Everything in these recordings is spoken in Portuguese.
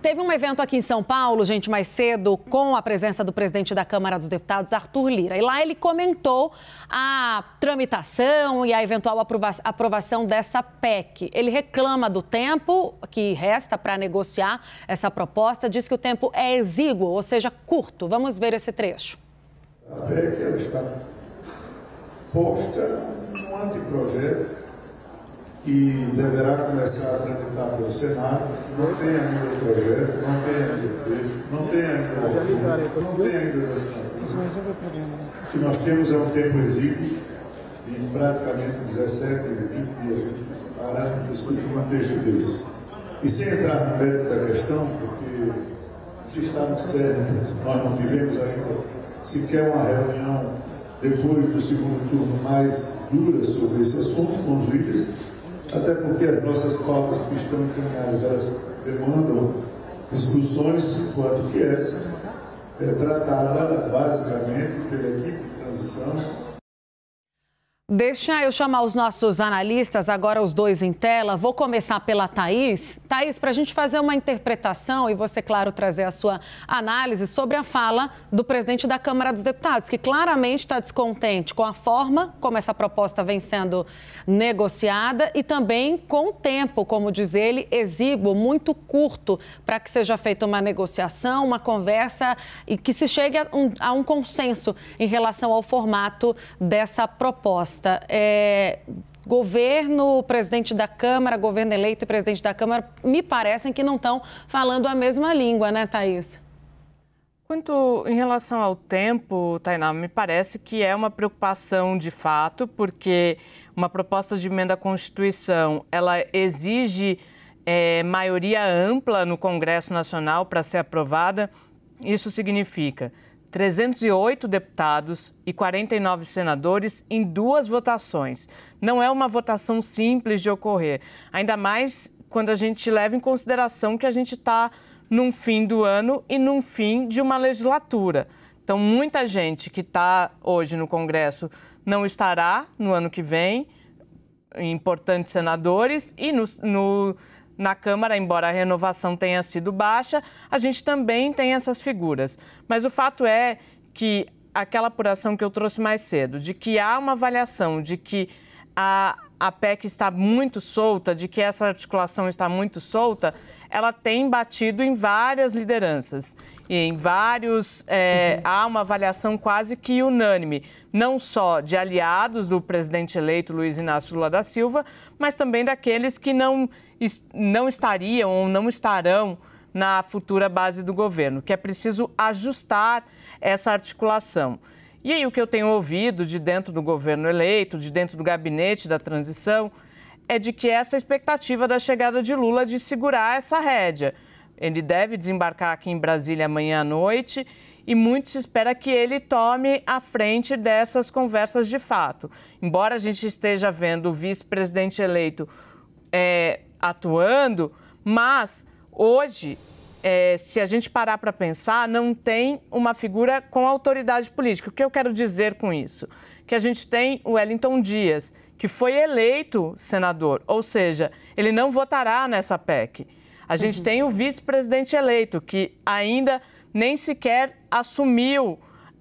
Teve um evento aqui em São Paulo, gente, mais cedo, com a presença do presidente da Câmara dos Deputados, Arthur Lira. E lá ele comentou a tramitação e a eventual aprovação dessa PEC. Ele reclama do tempo que resta para negociar essa proposta, diz que o tempo é exíguo, ou seja, curto. Vamos ver esse trecho. A PEC ela está posta no anteprojeto e deverá começar a tramitar pelo Senado. Não tem ainda o projeto, não tem ainda o texto, não tem ainda o autor, não tem ainda as assinaturas. O que nós temos é um tempo exíguo de praticamente 17, 20 dias úteis para discutir um texto desse. E sem entrar no mérito da questão, porque se está no sério, nós não tivemos ainda sequer uma reunião depois do segundo turno mais dura sobre esse assunto com os líderes, até porque as nossas pautas que estão encaminhadas, elas demandam discussões, enquanto que essa é tratada basicamente pela equipe de transição. Deixa eu chamar os nossos analistas, agora os dois em tela. Vou começar pela Thaís. Thaís, para a gente fazer uma interpretação e você, claro, trazer a sua análise sobre a fala do presidente da Câmara dos Deputados, que claramente está descontente com a forma como essa proposta vem sendo negociada e também com o tempo, como diz ele, exíguo, muito curto, para que seja feita uma negociação, uma conversa e que se chegue a um consenso em relação ao formato dessa proposta. Governo, presidente da Câmara, governo eleito e presidente da Câmara, me parecem que não estão falando a mesma língua, né, Thaís? Quanto em relação ao tempo, Tainá, me parece que é uma preocupação de fato, porque uma proposta de emenda à Constituição, ela exige maioria ampla no Congresso Nacional para ser aprovada. Isso significa 308 deputados e 49 senadores em 2 votações. Não é uma votação simples de ocorrer, ainda mais quando a gente leva em consideração que a gente está num fim do ano e num fim de uma legislatura. Então, muita gente que está hoje no Congresso não estará no ano que vem, importantes senadores, e na Câmara, embora a renovação tenha sido baixa, a gente também tem essas figuras. Mas o fato é que aquela apuração que eu trouxe mais cedo, de que há uma avaliação de que a PEC está muito solta, de que essa articulação está muito solta, ela tem batido em várias lideranças. E em vários, há uma avaliação quase que unânime, não só de aliados do presidente eleito Luiz Inácio Lula da Silva, mas também daqueles que não estariam ou não estarão na futura base do governo, que é preciso ajustar essa articulação. E aí o que eu tenho ouvido de dentro do governo eleito, de dentro do gabinete da transição, é de que essa expectativa da chegada de Lula de segurar essa rédea. Ele deve desembarcar aqui em Brasília amanhã à noite e muito se espera que ele tome a frente dessas conversas de fato. Embora a gente esteja vendo o vice-presidente eleito atuando, mas hoje, se a gente parar para pensar, não tem uma figura com autoridade política. O que eu quero dizer com isso? Que a gente tem o Wellington Dias, que foi eleito senador, ou seja, ele não votará nessa PEC. A gente tem o vice-presidente eleito, que ainda nem sequer assumiu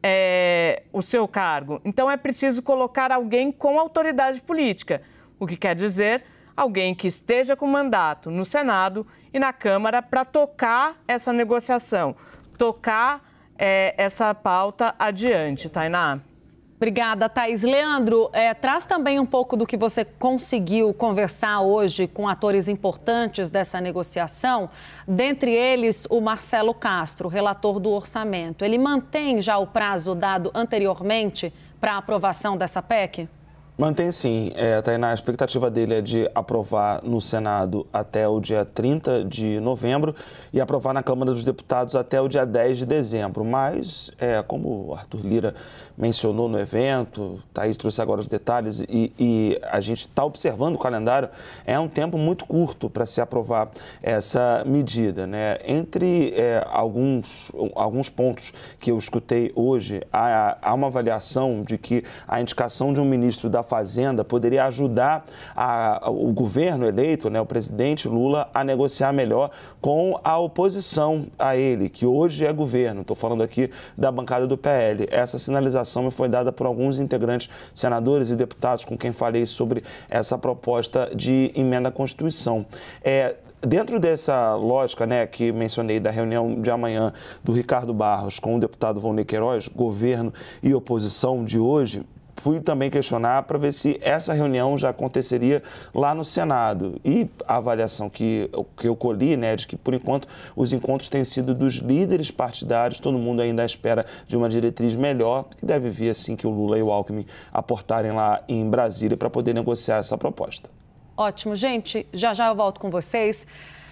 o seu cargo. Então, é preciso colocar alguém com autoridade política, o que quer dizer alguém que esteja com mandato no Senado e na Câmara para tocar essa negociação, tocar essa pauta adiante, Tainá. Obrigada, Thaís. Leandro, traz também um pouco do que você conseguiu conversar hoje com atores importantes dessa negociação, dentre eles o Marcelo Castro, relator do orçamento. Ele mantém já o prazo dado anteriormente para a aprovação dessa PEC? Mantém sim, Tainá, a expectativa dele é de aprovar no Senado até o dia 30 de novembro e aprovar na Câmara dos Deputados até o dia 10 de dezembro. Mas, como o Arthur Lira mencionou no evento, Thaís trouxe agora os detalhes e a gente está observando o calendário, é um tempo muito curto para se aprovar essa medida, né? Entre alguns pontos que eu escutei hoje, há uma avaliação de que a indicação de um ministro da Fazenda poderia ajudar o governo eleito, né, o presidente Lula, a negociar melhor com a oposição a ele, que hoje é governo. Estou falando aqui da bancada do PL. Essa sinalização me foi dada por alguns integrantes, senadores e deputados com quem falei sobre essa proposta de emenda à Constituição. Dentro dessa lógica, né, que mencionei da reunião de amanhã do Ricardo Barros com o deputado Volney Queiroz, governo e oposição de hoje, fui também questionar para ver se essa reunião já aconteceria lá no Senado. E a avaliação que eu colhi, né, de que, por enquanto, os encontros têm sido dos líderes partidários, todo mundo ainda à espera de uma diretriz melhor, que deve vir assim que o Lula e o Alckmin aportarem lá em Brasília para poder negociar essa proposta. Ótimo, gente. Já eu volto com vocês.